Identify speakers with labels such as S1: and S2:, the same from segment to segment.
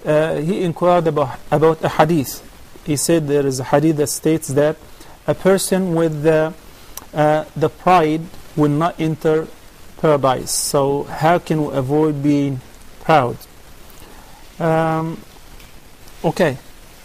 S1: he inquired about a hadith. He said there is a hadith that states that a person with the pride will not enter paradise. So how can we avoid being proud? Okay.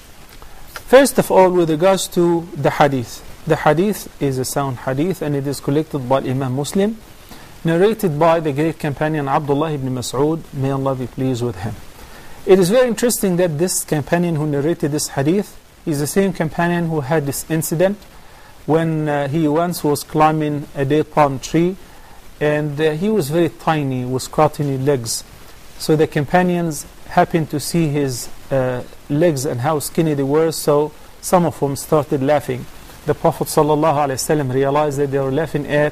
S1: First of all, with regards to the hadith. The hadith is a sound hadith, and it is collected by Imam Muslim, narrated by the great companion Abdullah ibn Mas'ud, may Allah be pleased with him. It is very interesting that this companion who narrated this hadith is the same companion who had this incident when he once was climbing a date palm tree, and he was very tiny, with scrawny legs. So the companions happened to see his legs and how skinny they were, so some of them started laughing. The Prophet ﷺ realized that they were laughing at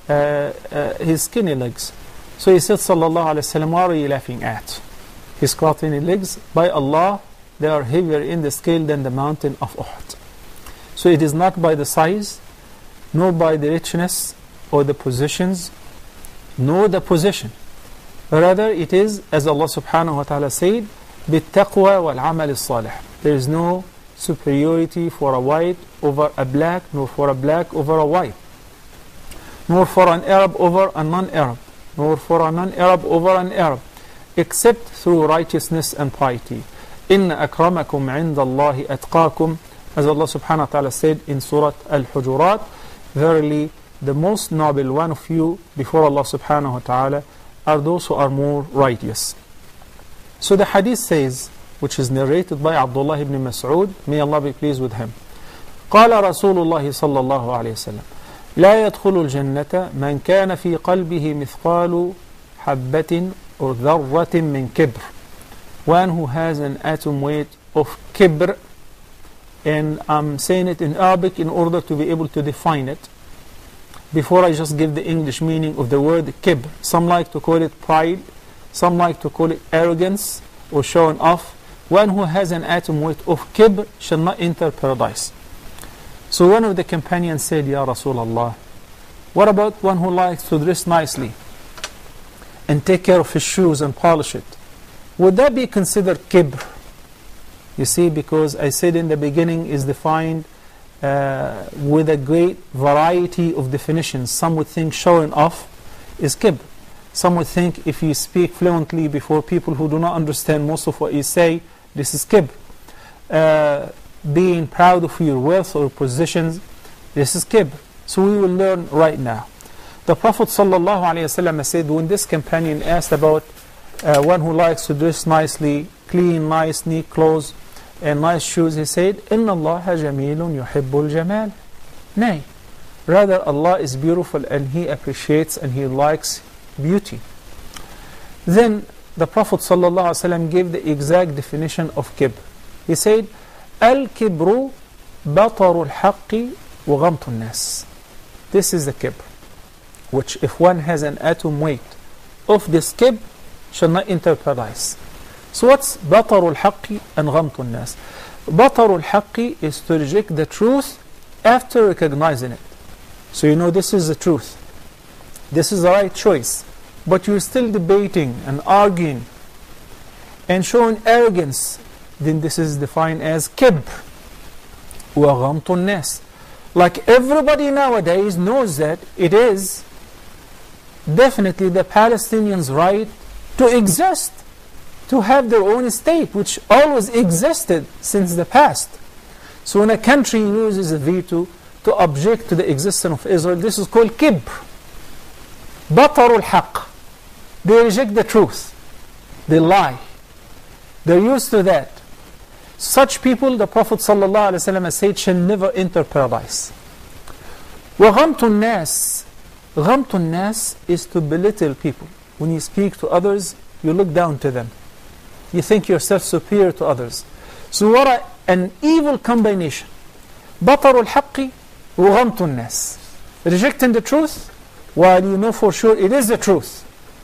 S1: his skinny legs. So he said, ﷺ, what are you laughing at? His scrawny legs? By Allah, they are heavier in the scale than the mountain of Uhud. So it is not by the size, nor by the richness, or the positions, nor the position. Rather, it is, as Allah subhanahu wa ta'ala said, بِالتَّقْوَى وَالْعَمَلِ الصَّالِحِ. There is no superiority for a white over a black, nor for a black over a white, nor for an Arab over a non-Arab, nor for a non-Arab over an Arab, except through righteousness and piety. إِنَّ أَكْرَمَكُمْ عِنْدَ اللَّهِ أَتْقَاكُمْ. As Allah subhanahu wa ta'ala said in Surah Al-Hujurat, verily the most noble one of you before Allah subhanahu wa ta'ala are those who are more righteous. So the hadith says, which is narrated by Abdullah ibn Mas'ud, may Allah be pleased with him, قال رسول الله صلى الله عليه وسلم لا يدخل الجنة من كان في قلبه مثقال حبة or ذرة من كبر. One who has an atom weight of kibr, and I'm saying it in Arabic in order to be able to define it before I just give the English meaning of the word kibr. Some like to call it pride, some like to call it arrogance or showing off. One who has an atom weight of kibr shall not enter paradise. So one of the companions said, Ya Rasulullah, what about one who likes to dress nicely and take care of his shoes and polish it? Would that be considered kibr? You see, because I said in the beginning is defined with a great variety of definitions. Some would think showing off is kibr. Some would think if you speak fluently before people who do not understand most of what you say, this is kibr. Being proud of your wealth or positions, this is kibr. So we will learn right now. The Prophet ﷺ said, when this companion asked about one who likes to dress nicely, clean, nice, neat clothes, and nice shoes, he said, إِنَّ اللَّهَ جَمِيلٌ يُحِبُّ الْجَمَالِ. Nay, rather Allah is beautiful and He appreciates and He likes beauty. Then the Prophet ﷺ gave the exact definition of kibr. He said, Al-kibru bataru al-haqqi wa ghamtu an-nas. This is the kibr, which if one has an atom weight of this kibr, shall not enter paradise. So what's bataru al-haqqi and ghamtu an-nas? Bataru al-haqqi is to reject the truth after recognizing it. So you know this is the truth. This is the right choice. But you're still debating and arguing and showing arrogance, then this is defined as kibr. Wa ghamtu an-nas. Like everybody nowadays knows that it is definitely the Palestinians' right to exist, to have their own state, which always existed since the past. So when a country uses a veto to object to the existence of Israel, this is called kibr. Bataru al-haqq. They reject the truth. They lie. They're used to that. Such people, the Prophet ﷺ said, shall never enter paradise. وَغَمْتُ النَّاسِ. غَمْتُ النَّاسِ is to belittle people. When you speak to others, you look down to them. You think yourself superior to others. So what an evil combination. بَطَرُ الْحَقِّ وَغَمْتُ النَّاسِ. Rejecting the truth, while you know for sure it is the truth.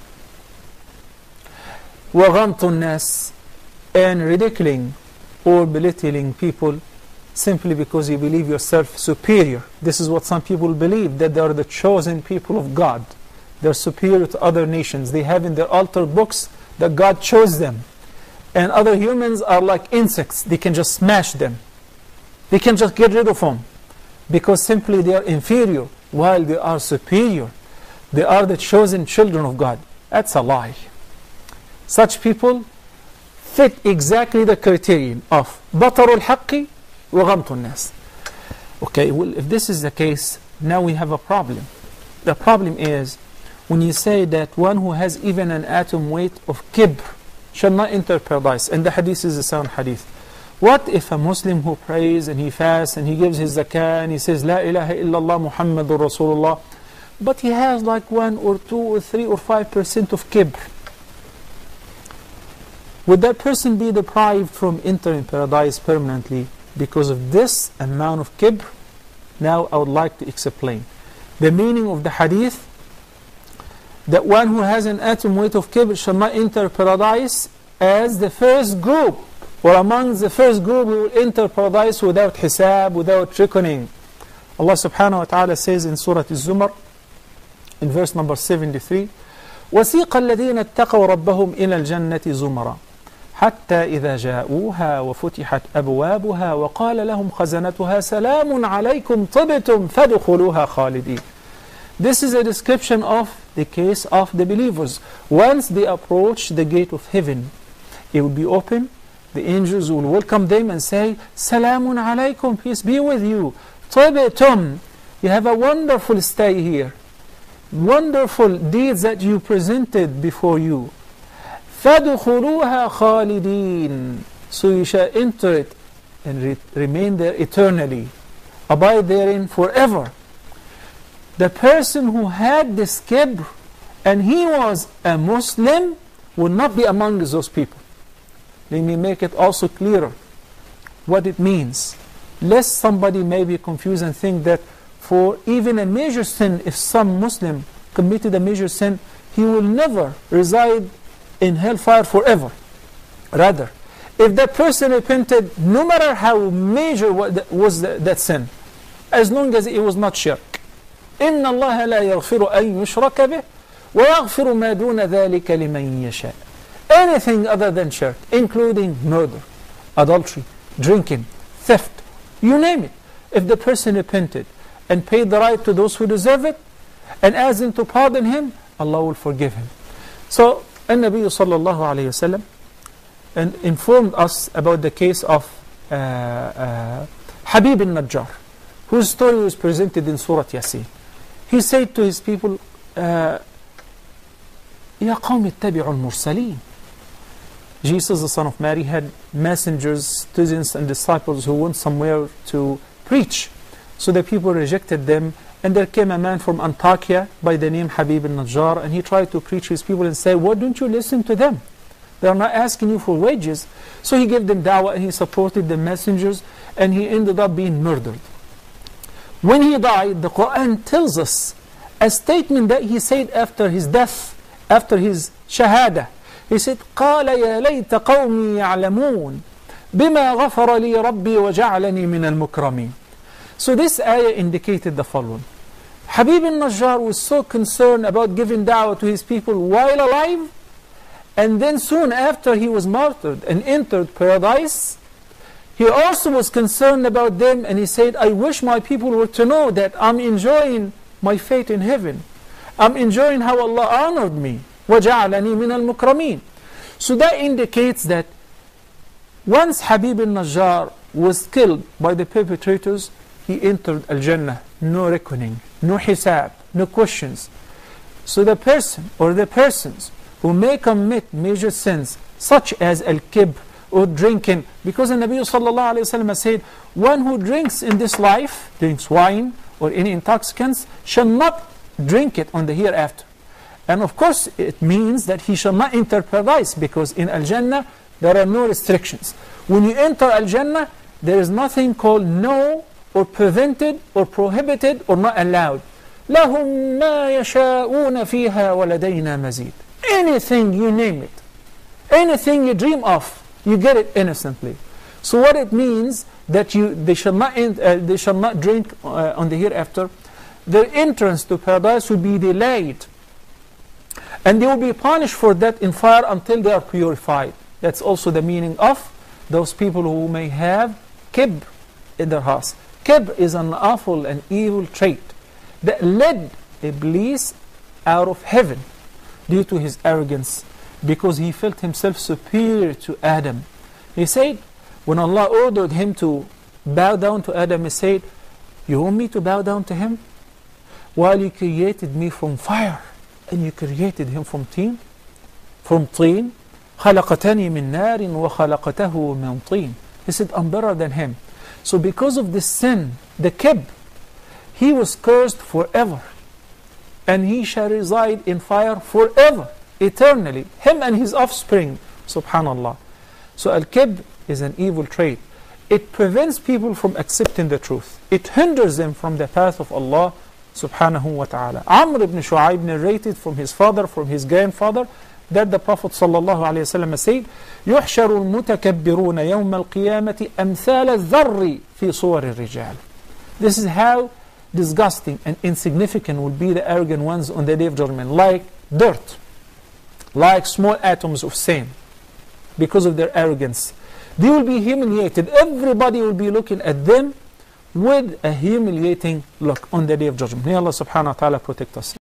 S1: وَغَمْتُ النَّاسِ. And ridiculing or belittling people simply because you believe yourself superior. This is what some people believe, that they are the chosen people of God. They're superior to other nations. They have in their altar books that God chose them. and other humans are like insects. They can just smash them. They can just get rid of them because simply they are inferior while they are superior. They are the chosen children of God. That's a lie. Such people fit exactly the criterion of بطر الحق وغمط الناس. Okay, well, if this is the case, now we have a problem. The problem is when you say that one who has even an atom weight of kibr shall not enter paradise, and the hadith is a sound hadith. What if a Muslim who prays and he fasts and he gives his zakah and he says La ilaha illallah Muhammadur Rasulullah, but he has like 1 or 2 or 3 or 5% of kibr? Would that person be deprived from entering paradise permanently because of this amount of kibr? Now I would like to explain the meaning of the hadith, that one who has an atom weight of kibr shall not enter paradise, as the first group, or among the first group who will enter paradise without hisab, without reckoning. Allah subhanahu wa ta'ala says in Surah Al-Zumar, in verse number 73, وَسِيقَ الَّذِينَ اتَّقَوْا رَبَّهُمْ إِلَى الْجَنَّةِ زُمَرًا حتى إذا جاءوها وفتحت أبوابها وقال لهم خزنتها سلام عليكم طبتم فادخلوها خالدين. This is a description of the case of the believers. Once they approach the gate of heaven, it will be open. The angels will welcome them and say, Salamun alaykum, peace be with you. طبتم, you have a wonderful stay here. Wonderful deeds that you presented before you. فَادْخُلُوهَا خَالِدِينَ, so you shall enter it and remain there eternally, abide therein forever. The person who had this kibr and he was a Muslim would not be among those people. Let me make it also clearer what it means, lest somebody may be confused and think that for even a major sin, if some Muslim committed a major sin, he will never reside in hellfire forever. Rather, if that person repented, no matter how major was that sin, as long as it was not shirk, إِنَّ اللَّهَ لَا يَغْفِرُ أَن يُشْرَكَ بِهِ وَيَغْفِرُ مَا دُونَ ذَلِكَ لِمَن يَشَاءُ. Anything other than shirk, including murder, adultery, drinking, theft, you name it. If the person repented and paid the right to those who deserve it and asked them to pardon him, Allah will forgive him. So, An-Nabi sallallahu alayhi wa sallam and informed us about the case of Habib al-Najjar, whose story was presented in Surah Yasin. He said to his people, Ya qawmi ittabi'u al-mursaleen. Jesus, the son of Mary, had messengers, students and disciples who went somewhere to preach. So the people rejected them, and there came a man from Antakya by the name Habib al-Najjar, and he tried to preach his people and say, why don't you listen to them? They are not asking you for wages. So he gave them da'wah and he supported the messengers, and he ended up being murdered. When he died, the Quran tells us a statement that he said after his death, after his shahada. He said, قَالَ يَا لَيْتَ قَوْمِي يَعْلَمُونَ بِمَا غَفَرَ لِي رَبِّي وَجَعَلَنِي مِنَ الْمُكْرَمِينَ. So this ayah indicated the following. Habib al-Najjar was so concerned about giving da'wah to his people while alive, and then soon after he was martyred and entered paradise, he also was concerned about them, and he said, I wish my people were to know that I'm enjoying my fate in heaven. I'm enjoying how Allah honored me. وَجَعَلَنِي مِنَ الْمُكْرَمِينَ. So that indicates that once Habib al-Najjar was killed by the perpetrators, he entered Al-Jannah, no reckoning, no hisab, no questions. So the person or the persons who may commit major sins, such as al-kibr or drinking, because the Nabi sallallahu alayhi wa sallam said, one who drinks in this life, drinks wine or any intoxicants, shall not drink it on the hereafter. And of course it means that he shall not enter paradise, because in Al-Jannah there are no restrictions. When you enter Al-Jannah, there is nothing called no, or prevented, or prohibited, or not allowed. لَهُمْ مَا يَشَاءُونَ فِيهَا وَلَدَيْنَا مَزِيدٌ. Anything you name it, anything you dream of, you get it innocently. So what it means, that they shall not drink on the hereafter. Their entrance to paradise will be delayed, and they will be punished for that in fire until they are purified. That's also the meaning of those people who may have kibr in their hearts. Kibr is an awful and evil trait that led Iblis out of heaven due to his arrogance, because he felt himself superior to Adam. He said, when Allah ordered him to bow down to Adam, he said, you want me to bow down to him? While you created me from fire, and you created him from teen? From teen? خَلَقَتَنِي مِن نَارٍ وَخَلَقَتَهُ مِن طِينٍ. He said, I'm better than him. So because of this sin, the kibr, he was cursed forever. And he shall reside in fire forever, eternally. Him and his offspring, subhanallah. So al-kibr is an evil trait. It prevents people from accepting the truth. It hinders them from the path of Allah subhanahu wa ta'ala. Amr ibn Shu'aib narrated from his father, from his grandfather, that the Prophet sallallahu alayhi wa sallam said, يُحْشَرُ الْمُتَكَبِّرُونَ يَوْمَ الْقِيَامَةِ أَمْثَالَ الذَّرِّ فِي صُوَرِ الرِّجَالِ. This is how disgusting and insignificant will be the arrogant ones on the day of judgment, like dirt, like small atoms of sand, because of their arrogance. They will be humiliated. Everybody will be looking at them with a humiliating look on the day of judgment. May Allah subhanahu wa ta'ala protect us.